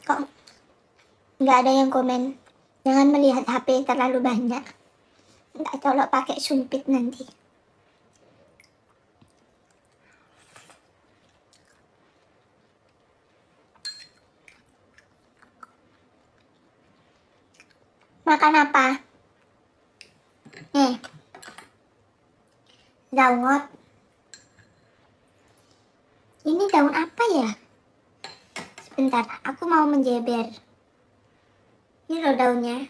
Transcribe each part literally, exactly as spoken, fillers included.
Kok nggak ada yang komen? Jangan melihat H P terlalu banyak. Nggak colok pakai sumpit nanti. Makan apa? Nih. Daungot. Ini daun apa ya? Sebentar, aku mau menjeber. Ini loh daunnya.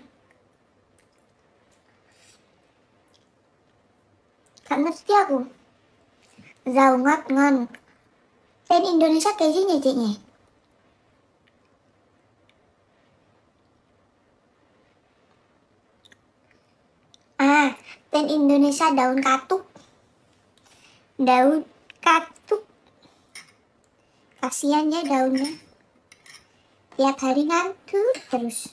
Gak ngerti aku. Daungot ngon. Ten Indonesia kayak gini ciknya. Ah, ten Indonesia daun katuk. Daun katuk. Kasian ya daunnya. Tiap hari ngantuk terus.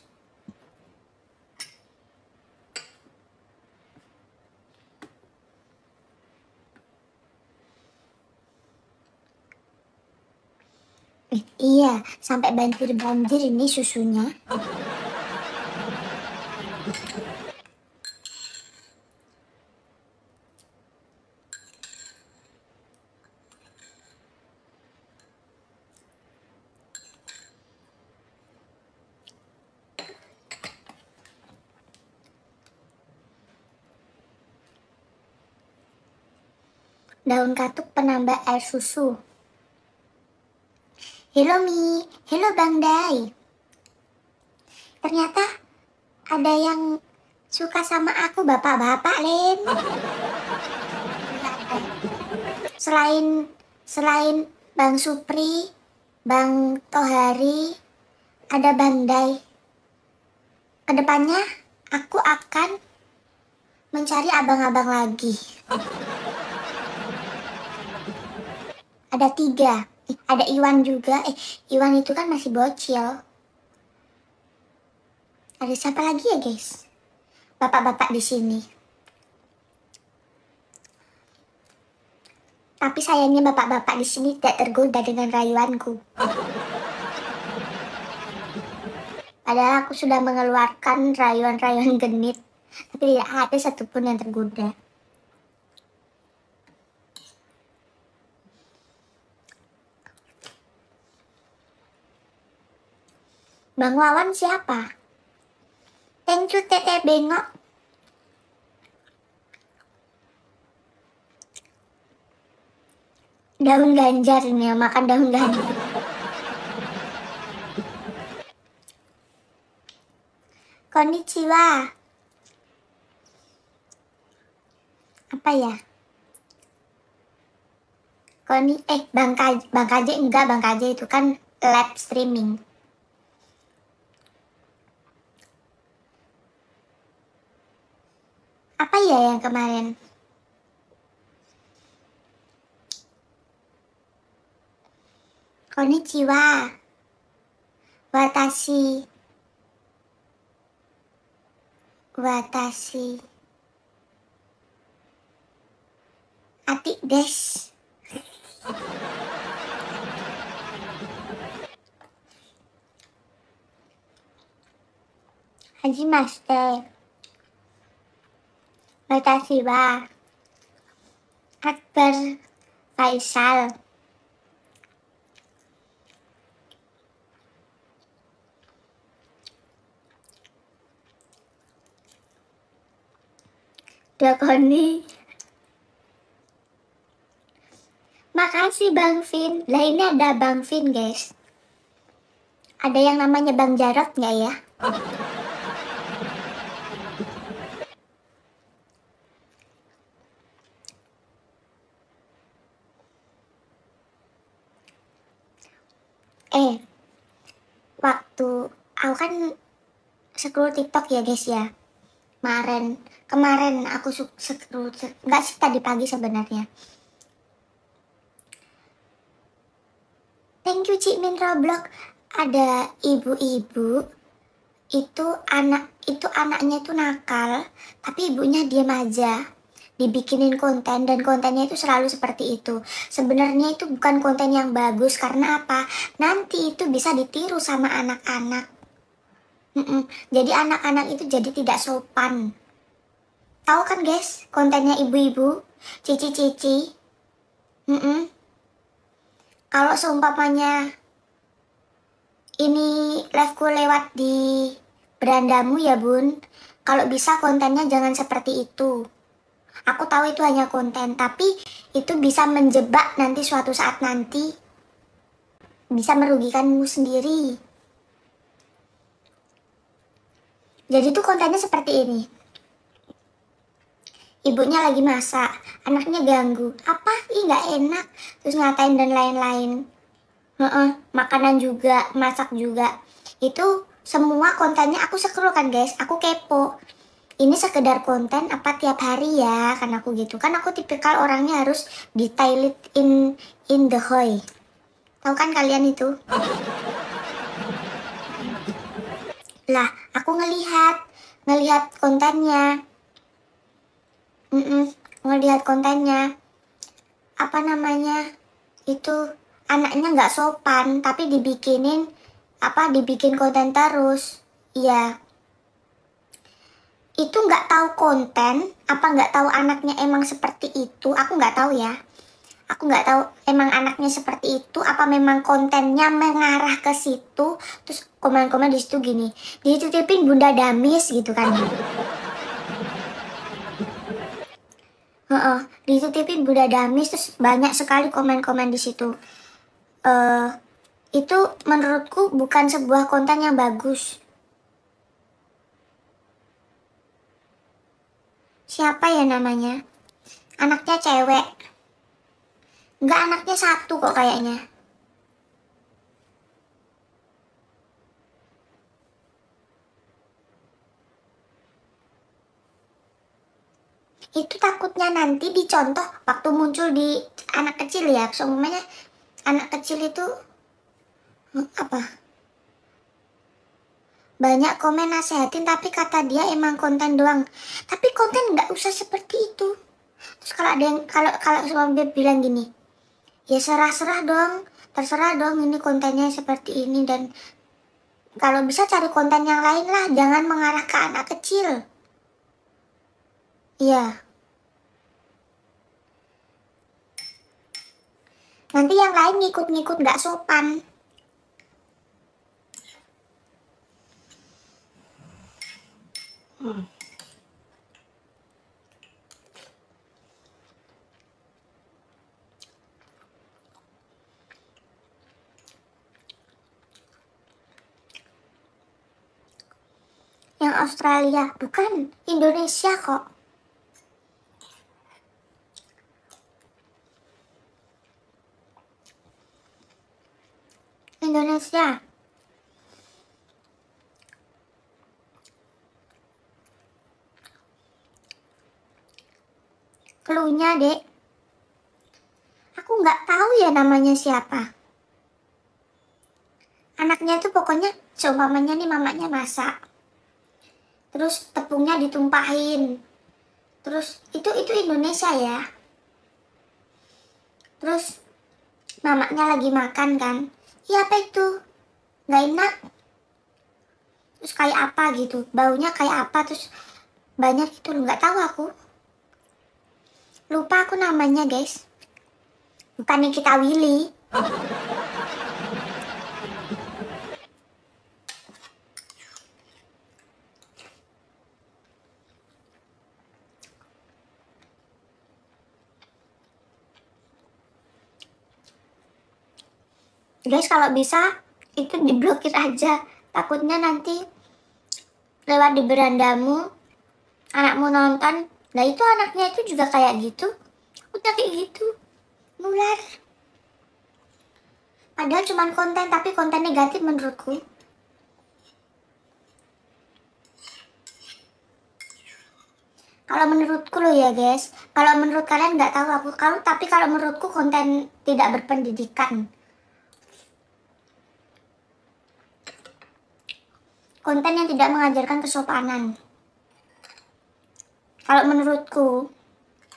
Eh, iya, sampai banjir-banjir ini susunya. Daun katuk penambah air susu. Hello Mi, hello Bang Dai. Ternyata ada yang suka sama aku, bapak-bapak Len. Selain selain Bang Supri, Bang Tohari, ada Bang Dai. Kedepannya aku akan mencari abang-abang lagi. Ada tiga. Eh, ada Iwan juga. Eh, Iwan itu kan masih bocil. Ada siapa lagi ya guys? Bapak-bapak di sini. Tapi sayangnya bapak-bapak di sini tidak tergoda dengan rayuanku. Padahal aku sudah mengeluarkan rayuan-rayuan genit, tapi tidak ada satupun yang tergoda. Bang Wawan siapa? Thank you Teteh Bengok. Daun ganjar ini, makan daun ganjar. Konnichiwa. Apa ya? Koni eh Bang Kaj, Bang Kaje enggak, Bang Kaje itu kan live streaming. Apa ya yang kemarin? Konnichiwa. Watashi. Watashi. Atik des. Haji Master. Watashi wa Akbar Faisal. Dakoni. Makasih Bang Vin. Lah ini ada Bang Vin guys. Ada yang namanya Bang Jarot nggak ya? Eh, waktu aku kan scroll TikTok ya guys ya. Kemarin, kemarin aku scroll, nggak sih tadi pagi sebenarnya. Thank you Cik Min Roblox. Ada ibu-ibu itu anak itu anaknya itu nakal, tapi ibunya diam aja. dibikinin konten dan kontennya itu selalu seperti itu. Sebenarnya itu bukan konten yang bagus, karena apa? Nanti itu bisa ditiru sama anak-anak. Mm-mm. Jadi anak-anak itu jadi tidak sopan. Tahu kan guys, kontennya ibu-ibu, cici-cici. Mm-mm. Kalau seumpamanya ini liveku lewat di berandamu ya bun, kalau bisa kontennya jangan seperti itu. Aku tahu itu hanya konten, tapi itu bisa menjebak nanti suatu saat nanti. Bisa merugikanmu sendiri. Jadi tuh kontennya seperti ini. Ibunya lagi masak, anaknya ganggu. Apa? Ih gak enak. Terus ngatain dan lain-lain. Heeh, makanan juga, masak juga. Itu semua kontennya aku scroll kan guys, aku kepo. Ini sekedar konten apa tiap hari ya, kan aku gitu. Kan aku tipikal orangnya harus detailed in in the hoy. Tahu kan kalian itu? Lah, aku ngelihat ngelihat kontennya. Mm-mm, ngelihat kontennya. Apa namanya? Itu anaknya nggak sopan, tapi dibikinin apa dibikin konten terus. Iya. Itu nggak tahu konten, apa nggak tahu anaknya emang seperti itu, aku nggak tahu ya. Aku nggak tahu emang anaknya seperti itu, apa memang kontennya mengarah ke situ. Terus komen-komen di situ gini, dititipin Bunda Damis gitu kan. Heeh, dititipin Bunda Damis, terus banyak sekali komen-komen di situ. Uh, itu menurutku bukan sebuah konten yang bagus. Siapa ya namanya? Anaknya cewek. Enggak, anaknya satu kok kayaknya. Itu takutnya nanti dicontoh waktu muncul di anak kecil ya. Semuanya anak kecil itu apa? Banyak komen nasehatin, tapi kata dia emang konten doang. Tapi konten nggak usah seperti itu. Terus kalau ada yang kalau kalau suami bilang gini, ya serah-serah dong, terserah dong ini kontennya seperti ini, dan kalau bisa cari konten yang lain lah, jangan mengarah ke anak kecil. Iya. Nanti yang lain ngikut-ngikut nggak sopan. Hmm. Yang Australia, bukan Indonesia kok. Indonesia. Cluenya, Dek. Aku nggak tahu ya namanya siapa. Anaknya itu pokoknya seumpamanya nih mamanya masak. Terus tepungnya ditumpahin. Terus itu itu Indonesia ya. Terus mamanya lagi makan kan. Iya, apa itu? Nggak enak. Terus kayak apa gitu. Baunya kayak apa, terus banyak itu nggak tahu aku. Lupa aku namanya guys. Bukan Nikita Willy. Guys, kalau bisa itu diblokir aja. Takutnya nanti lewat di berandamu, anakmu nonton, nah itu anaknya itu juga kayak gitu. Udah kayak gitu, nular. Padahal cuma konten, tapi konten negatif menurutku. Kalau menurutku loh ya guys, kalau menurut kalian nggak tahu aku. Kalau tapi kalau menurutku konten tidak berpendidikan. Konten yang tidak mengajarkan kesopanan. Kalau menurutku.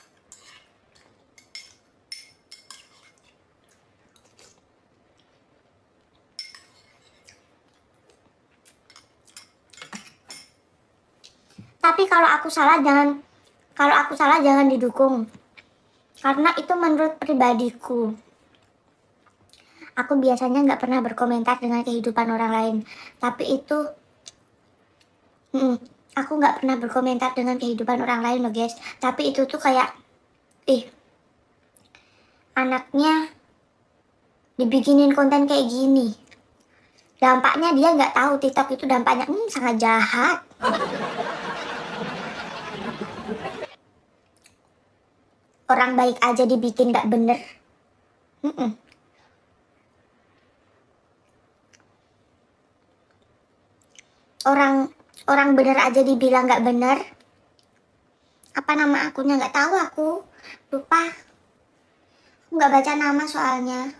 Tapi kalau aku salah jangan kalau aku salah jangan didukung. Karena itu menurut pribadiku. Aku biasanya nggak pernah berkomentar dengan kehidupan orang lain. Tapi itu hmm, aku nggak pernah berkomentar dengan kehidupan orang lain loh guys. Tapi itu tuh kayak ih, anaknya dibikinin konten kayak gini. Dampaknya dia nggak tahu TikTok itu dampaknya hmm, sangat jahat. Orang baik aja dibikin nggak bener. Mm-mm. Orang orang bener aja dibilang nggak bener. Apa nama akunnya nggak tahu aku, lupa. Aku nggak baca nama soalnya.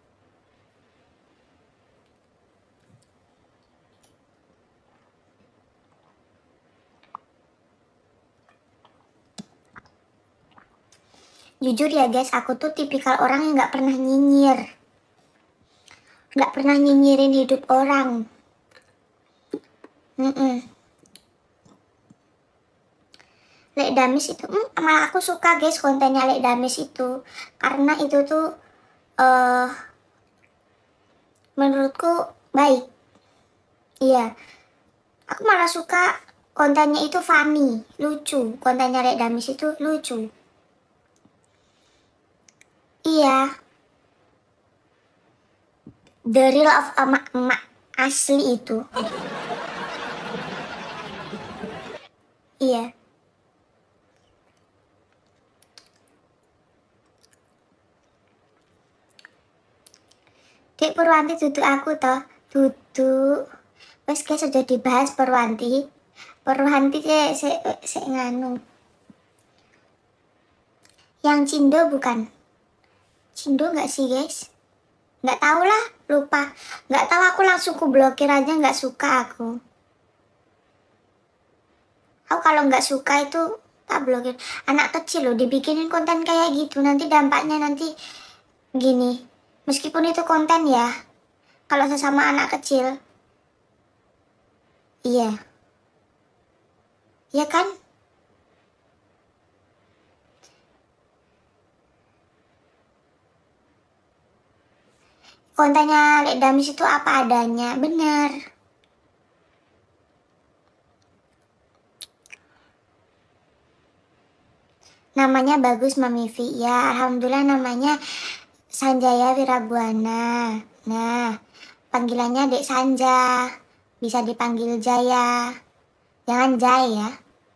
Jujur ya guys, aku tuh tipikal orang yang nggak pernah nyinyir, nggak pernah nyinyirin hidup orang. Mm-mm. Lek Damis itu, mm, malah aku suka guys kontennya Lek Damis itu, karena itu tuh uh, menurutku baik. Iya, aku malah suka kontennya itu funny, lucu. Kontennya Lek Damis itu lucu. Iya, the real of emak-emak asli itu. Iya. Dek Purwanti duduk aku toh, duduk. Wes guys sudah dibahas Purwanti. Purwanti sih se, se nganu. Yang Cindo bukan? Cindo nggak sih guys? Nggak tahu lah, lupa. Nggak tahu, aku langsung ku blokir aja, nggak suka aku. Aku kalau nggak suka itu tak blokir. Anak kecil loh dibikinin konten kayak gitu, nanti dampaknya nanti gini. Meskipun itu konten ya, kalau sesama anak kecil, iya, iya kan? Kontennya Lek Damis itu apa adanya, bener. Namanya bagus Mami Vi, ya alhamdulillah namanya Sanjaya Wirabuana. Nah, panggilannya Dek Sanja. Bisa dipanggil Jaya. Jangan Jai ya.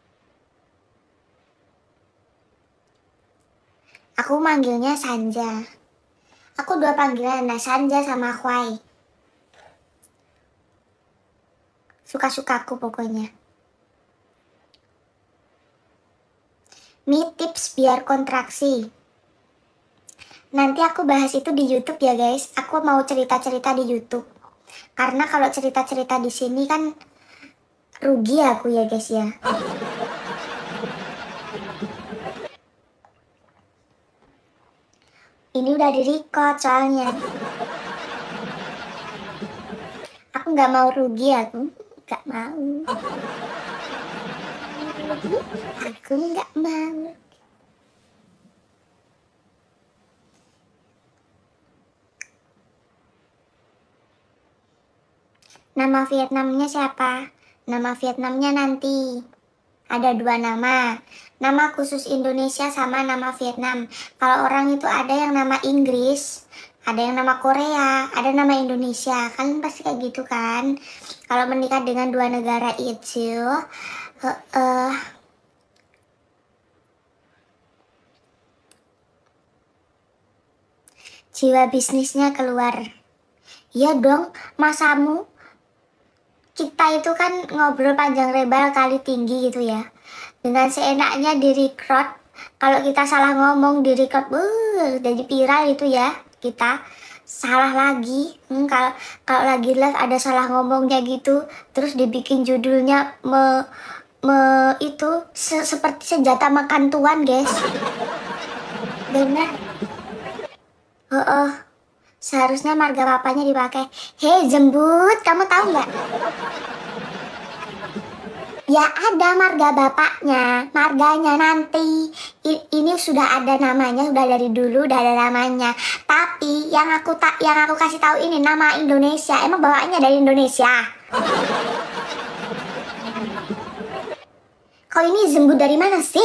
Aku manggilnya Sanja. Aku dua panggilan, nah Sanja sama Hwai. Suka-sukaku pokoknya. Mie tips biar kontraksi. Nanti aku bahas itu di YouTube ya guys. Aku mau cerita-cerita di YouTube. Karena kalau cerita-cerita di sini kan rugi aku ya guys ya. Ini udah di-record soalnya. Aku nggak mau rugi aku. Nggak mau. Aku nggak mau. Nama Vietnamnya siapa? Nama Vietnamnya nanti. Ada dua nama. Nama khusus Indonesia sama nama Vietnam. Kalau orang itu ada yang nama Inggris, ada yang nama Korea, ada nama Indonesia. Kalian pasti kayak gitu kan? Kalau menikah dengan dua negara itu, uh, uh, jiwa bisnisnya keluar. Iya dong, masamu. Kita itu kan ngobrol panjang lebar kali tinggi gitu ya. Dengan seenaknya di record. Kalau kita salah ngomong di record, uh, jadi viral itu ya. Kita salah lagi. Hmm, kalau kalau lagi live ada salah ngomongnya gitu, terus dibikin judulnya me, me itu se, seperti senjata makan tuan guys. Bener. Oh, oh. Seharusnya marga papanya dipakai. Hei jembut, kamu tahu nggak? Ya ada marga bapaknya, marganya nanti. I- ini sudah ada namanya, sudah dari dulu udah ada namanya. Tapi yang aku tak yang aku kasih tahu ini nama Indonesia. Emang bapaknya dari Indonesia? Kau ini zembut dari mana sih?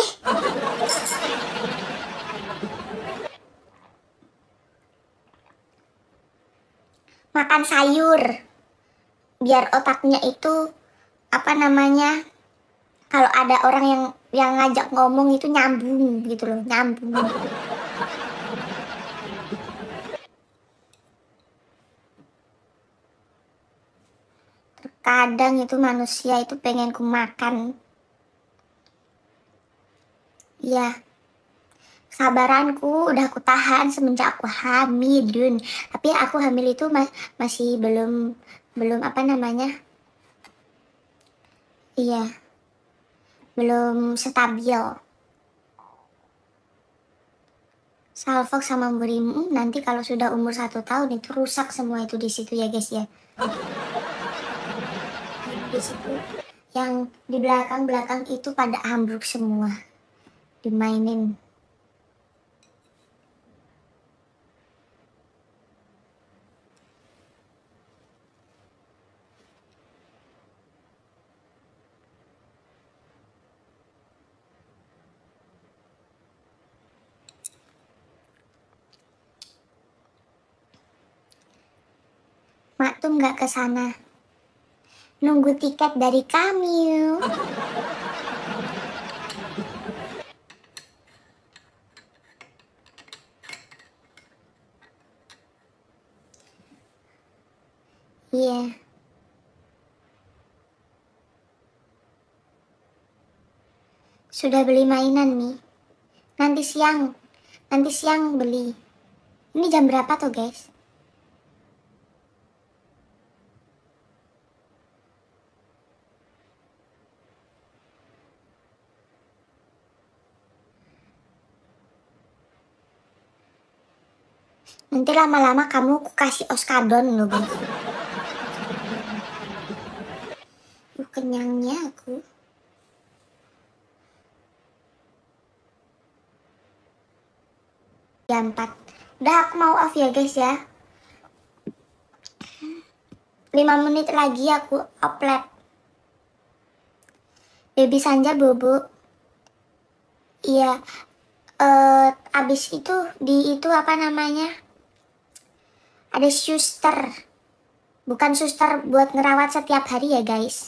Makan sayur. Biar otaknya itu apa namanya? Kalau ada orang yang yang ngajak ngomong itu nyambung gitu loh, nyambung. Terkadang itu manusia itu pengen ku makan. Ya, sabaranku udah aku tahan semenjak aku hamil, Dun. Tapi aku hamil itu ma masih belum belum apa namanya? Iya, belum stabil. Salfok sama Burimu nanti kalau sudah umur satu tahun itu rusak semua itu di situ ya guys ya. Di situ yang di belakang-belakang itu pada ambruk semua, dimainin. Mak tuh nggak ke sana. Nunggu tiket dari kami. Iya. Yeah. Sudah beli mainan nih. Nanti siang. Nanti siang beli. Ini jam berapa tuh guys? Nanti lama-lama kamu aku kasih oskadon loh guys. Uh, kenyangnya aku. Jam empat. Udah aku mau off ya guys ya. lima menit lagi aku upload. Baby Sanja bobo. Iya. Uh, abis itu di itu apa namanya? Ada suster. Bukan suster buat ngerawat setiap hari ya guys.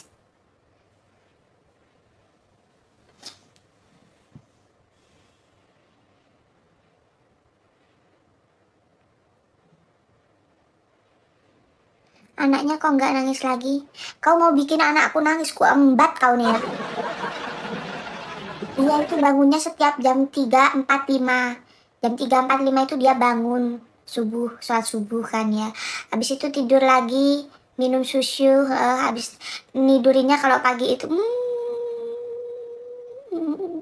Anaknya kok nggak nangis lagi? Kau mau bikin anakku nangis, ku embat kau nih ya. Dia itu bangunnya setiap jam tiga empat puluh lima. Jam tiga empat puluh lima itu dia bangun. Subuh, sholat subuh kan ya. Habis itu tidur lagi, minum susu. Uh, habis nidurinnya kalau pagi itu... Hmm,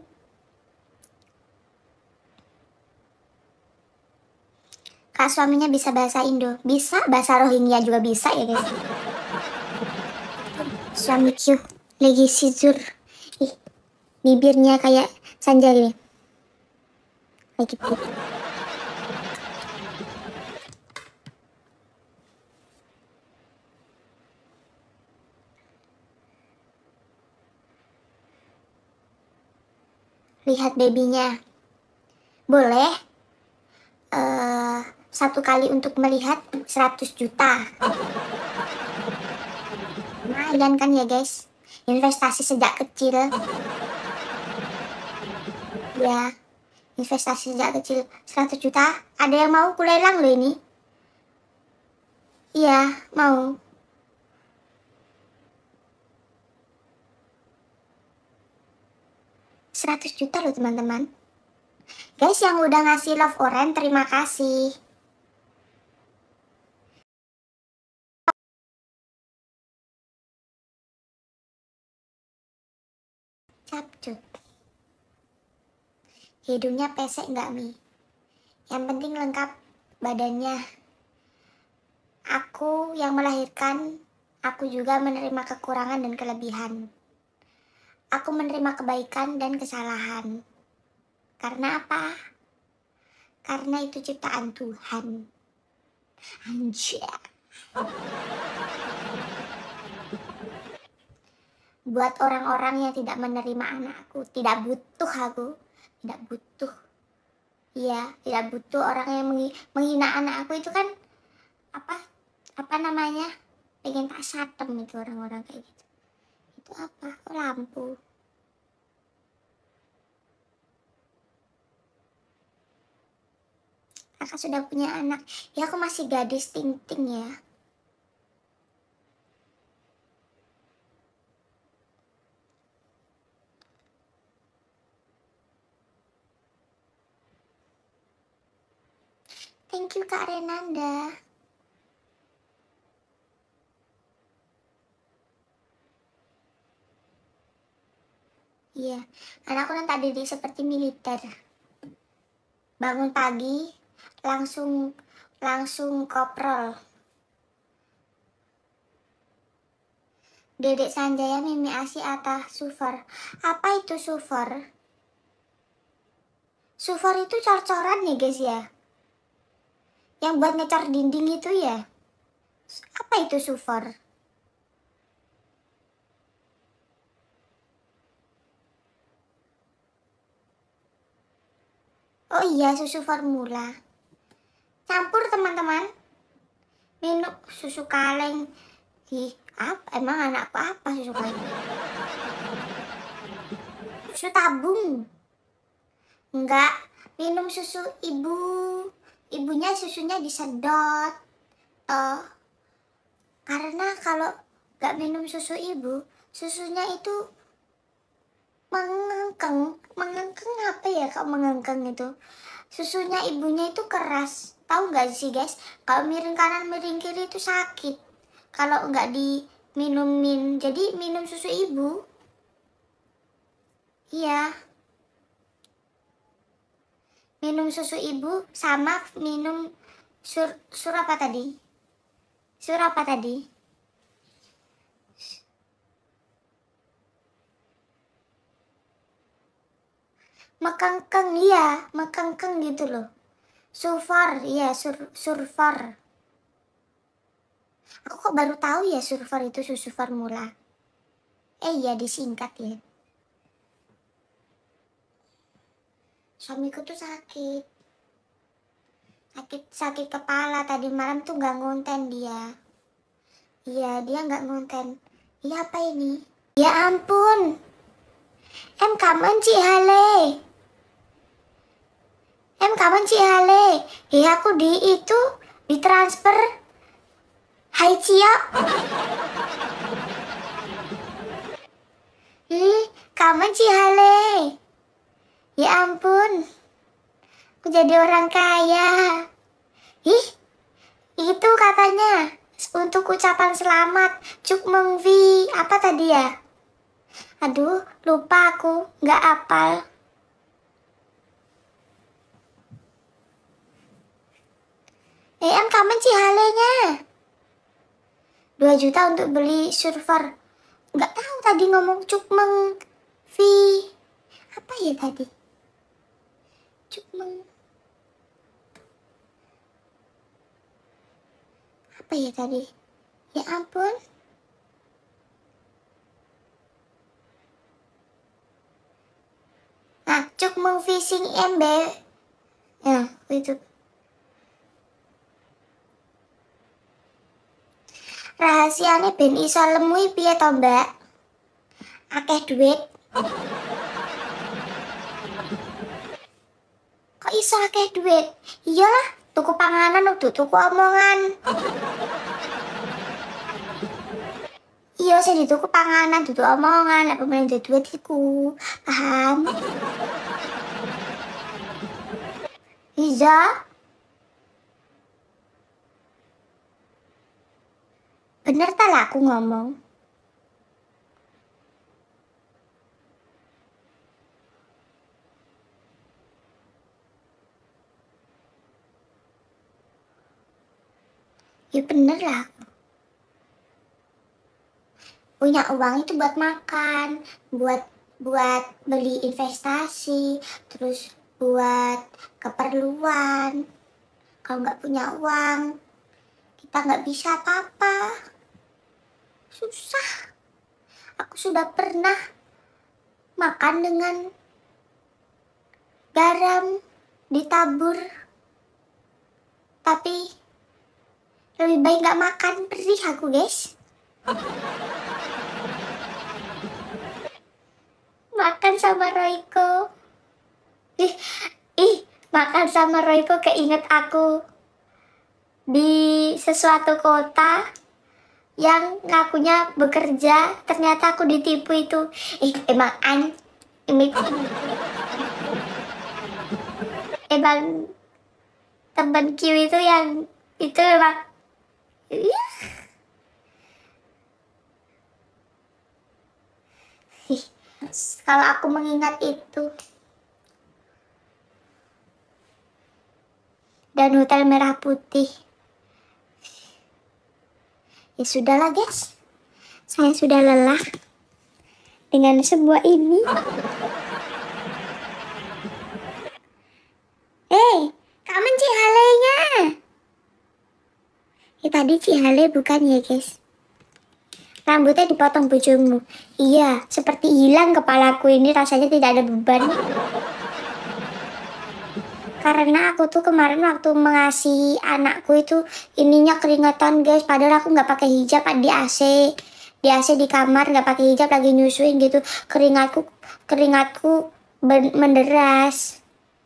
Kak suaminya bisa bahasa Indo. Bisa, bahasa Rohingya juga bisa ya guys. Suamiku lagi sijur. Ih, bibirnya kayak Sanjari. Lagi gitu. Lihat babynya. Boleh? Uh, satu kali untuk melihat seratus juta. Lumayan kan ya guys. Investasi sejak kecil. Ya, investasi sejak kecil seratus juta. Ada yang mau kulelang loh ini? Iya, mau. seratus juta loh teman-teman. Guys yang udah ngasih love orange, terima kasih. Capcut. Hidungnya pesek nggak Mi? Yang penting lengkap badannya. Aku yang melahirkan, aku juga menerima kekurangan dan kelebihan. Aku menerima kebaikan dan kesalahan. Karena apa? Karena itu ciptaan Tuhan. Anjir. Buat orang-orang yang tidak menerima anakku, tidak butuh aku, tidak butuh. Iya, tidak butuh orang yang menghina anak aku itu kan apa? Apa namanya? Pengen tak satem itu orang-orang kayak gitu. Itu apa? Oh, lampu. Kakak sudah punya anak. Ya aku masih gadis ting-ting ya. Thank you Kak Renanda. Iya, anakku kan tadi di seperti militer. Bangun pagi, langsung langsung koprol. Dedek Sanjaya Mimi Asi Atah Sufar. Apa itu sufar? Sufar itu cor-coran ya guys ya. Yang buat ngecor dinding itu ya. Apa itu sufar? Oh iya, susu formula. Campur teman-teman. Minum susu kaleng. Ih, apa? Emang anakku apa susu kaleng? Susu tabung. Enggak, minum susu ibu. Ibunya susunya disedot. Oh, karena kalau nggak minum susu ibu, susunya itu mengengkeng. Mengengkeng apa ya kak mengengkeng itu? Susunya ibunya itu keras. Tahu nggak sih guys? Kalau miring kanan miring kiri itu sakit. Kalau nggak diminumin, jadi minum susu ibu. Iya. Minum susu ibu sama minum sur, sur apa tadi? Sur apa tadi? Mekengkeng, iya, mekengkeng gitu loh. Sufar, iya, sur, surfar. Aku kok baru tahu ya surfar itu susu formula. Eh iya disingkat ya. Suamiku tuh sakit. Sakit, sakit kepala tadi malam tuh gak ngonten dia. Iya, dia gak ngonten. Iya apa ini? Ya ampun. Em cảm ơn chị Hà Lê. Em cảm ơn chị Hà Lê. Ya aku di itu ditransfer. Hai Cia. Ih, cảm ơn chị Hà Lê. Ya ampun. Aku jadi orang kaya. Ih, itu katanya untuk ucapan selamat. Cuk Mengvi. Apa tadi ya? Aduh, lupa aku. Nggak apal. Eh, em kamen sih halenya. dua juta untuk beli server. Nggak tahu tadi ngomong Cuk Mengvi. Apa ya tadi? Cuk Meng... Apa ya tadi? Ya ampun. Nah, Cuk Mengvi sing embe. Ya, itu. Rahasianya ben iso lemui piye to, Mbak? Akeh duit. Kok iso akeh duit? Iyalah, tuku panganan udah tuku omongan. Iya, saya dituku panganan, tuku omongan, nek pemain duit iku. Paham? Iya. Bener tak lah aku ngomong? Ya bener lah. Punya uang itu buat makan, buat buat beli investasi, terus buat keperluan. Kalau nggak punya uang, kita nggak bisa apa-apa. Susah. Aku sudah pernah makan dengan garam ditabur, tapi lebih baik nggak makan, perih aku guys. Makan sama Royko, ih, ih, makan sama Royko keinget aku di sesuatu kota yang ngakunya bekerja, ternyata aku ditipu itu. Ih, emang an, ini, emang temen Q itu yang itu emang, ih. Ih, kalau aku mengingat itu dan Hotel Merah Putih, ya sudahlah guys, saya sudah lelah dengan sebuah ini. Eh, kamu Cihalenya? Ya tadi Cihale bukan ya guys? Rambutnya dipotong bojomu. Iya, seperti hilang kepalaku ini, rasanya tidak ada beban. Karena aku tuh kemarin waktu mengasihi anakku itu ininya keringetan guys. Padahal aku nggak pakai hijab di A C, di A C di kamar nggak pakai hijab lagi nyusuin gitu. Keringatku, keringatku menderas.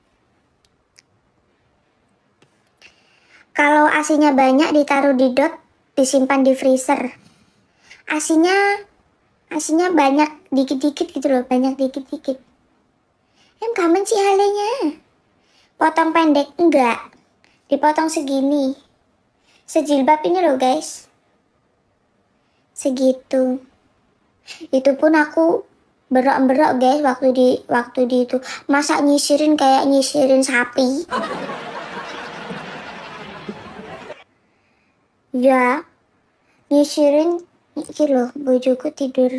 Kalau asinya banyak ditaruh di dot, disimpan di freezer. Asinya, asinya banyak dikit-dikit gitu loh, banyak dikit-dikit. Em kamen sih halenya? Potong pendek enggak, dipotong segini, sejilbab ini loh guys, segitu. Itu pun aku berok-berok guys waktu di waktu di itu, masa nyisirin kayak nyisirin sapi. Ya, nyisirin iki loh, bojoku tidur.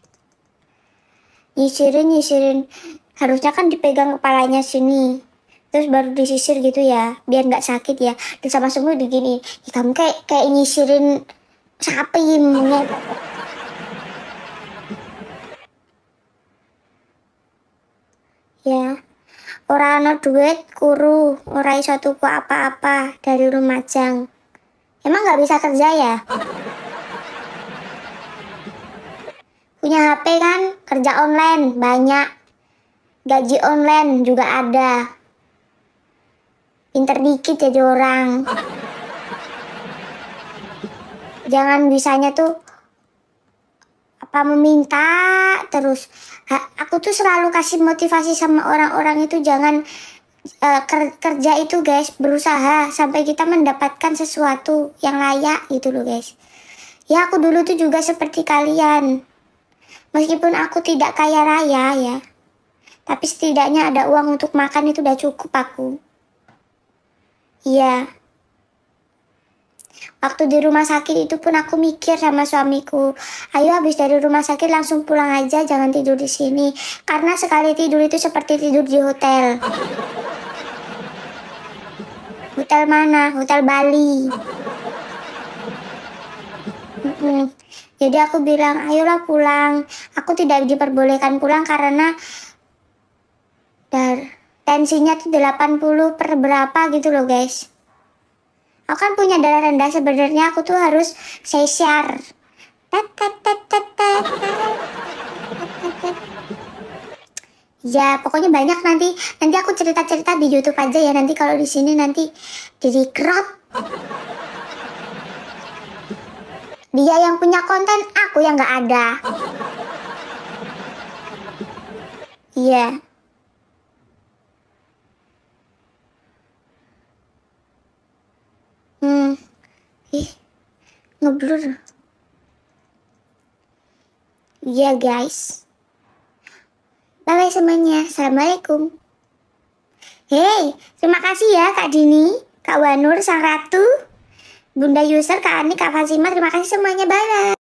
Nyisirin nyisirin, harusnya kan dipegang kepalanya sini. Terus baru disisir gitu ya, biar nggak sakit ya. Terus sama semua begini, ya, kamu kayak kayak nyisirin sapi monyet. Ya, ora ana duit kuru, ora iso tuku apa-apa dari Lumajang. Emang nggak bisa kerja ya? Punya H P kan, kerja online banyak, gaji online juga ada. Pinter dikit jadi orang. Jangan bisanya tuh apa meminta terus. Ha, aku tuh selalu kasih motivasi sama orang-orang itu jangan uh, kerja itu guys, berusaha sampai kita mendapatkan sesuatu yang layak gitu loh guys. Ya aku dulu tuh juga seperti kalian. Meskipun aku tidak kaya raya ya, tapi setidaknya ada uang untuk makan itu udah cukup aku. Iya. Waktu di rumah sakit itu pun aku mikir sama suamiku, ayo habis dari rumah sakit langsung pulang aja, jangan tidur di sini. Karena sekali tidur itu seperti tidur di hotel. Hotel mana? Hotel Bali. Mm-mm. Jadi aku bilang, ayolah pulang. Aku tidak diperbolehkan pulang karena dar tensinya tuh delapan puluh per berapa gitu loh guys. Aku kan punya darah rendah, sebenarnya aku tuh harus sesiar. Ya pokoknya banyak nanti. Nanti aku cerita-cerita di YouTube aja ya. Nanti kalau di sini nanti jadi crop. Dia yang punya konten, aku yang nggak ada. Iya. Hmm, ih, ngeblur. Iya guys. Bye bye semuanya. Assalamualaikum. Hey, terima kasih ya Kak Dini, Kak Wanur, Sang Ratu, Bunda User, Kak Ani, Kak Fatima. Terima kasih semuanya. Bye bye.